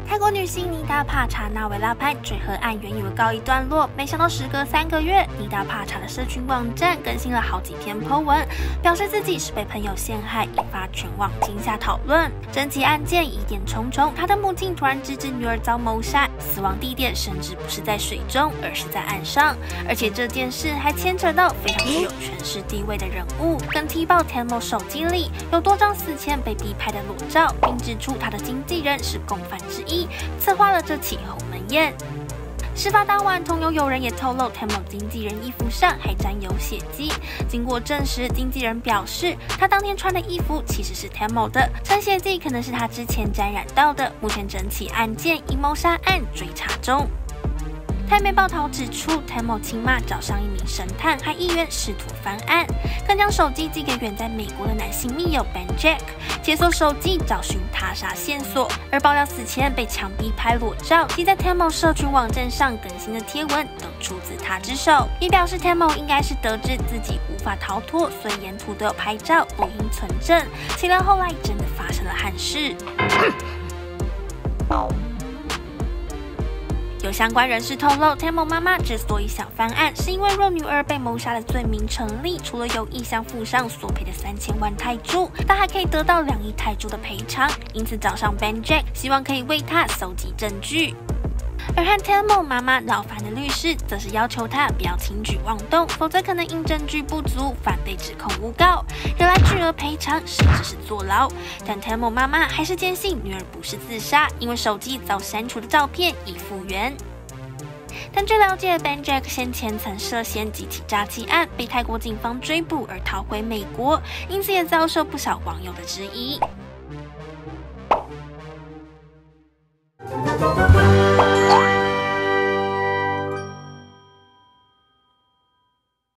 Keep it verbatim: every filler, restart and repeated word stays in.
泰国女星妮达帕查纳维拉潘坠河案原以为告一段落，没想到时隔三个月，妮达帕查的社群网站更新了好几篇 po 文，表示自己是被朋友陷害，引发全网惊吓讨论。整起案件疑点重重，她的母亲突然直指女儿遭谋杀，死亡地点甚至不是在水中，而是在岸上，而且这件事还牵扯到非常具有权势地位的人物，更踢爆 Temo 手机里有多张死前被逼拍的裸照，并指出他的经纪人是共犯之一，策划了这起鸿门宴。事发当晚，同游友人也透露 ，Temo 经纪人衣服上还沾有血迹。经过证实，经纪人表示，他当天穿的衣服其实是 Temo 的，沾血迹可能是他之前沾染到的。目前整起案件以谋杀案追查中。台媒报道指出 ，Temo 亲妈找上一名神探和议员试图翻案，更将手机寄给远在美国的男性密友 Ben Jack， 解锁手机找寻他杀线索。而爆料死前被强逼拍裸照及在 Temo 社群网站上更新的贴文都出自他之手，也表示 Temo 应该是得知自己无法逃脱，所以沿途都有拍照录音存证。岂料后来真的发生了憾事。有相关人士透露 ，Temo 妈妈之所以想翻案，是因为若女儿被谋杀的罪名成立，除了有意向付上索赔的三千万泰铢，但还可以得到两亿泰铢的赔偿。因此找上 Ben Jack， 希望可以为他搜集证据。而和 Temo 妈妈闹翻的律师，则是要求他不要轻举妄动，否则可能因证据不足，反被指控诬告，惹来巨额赔偿，甚至是坐牢。但 Temo 妈妈还是坚信女儿不是自杀，因为手机遭删除的照片已复原。但据了解 ，Ben Jack 先前曾涉嫌几起诈欺案，被泰国警方追捕而逃回美国，因此也遭受不少网友的质疑。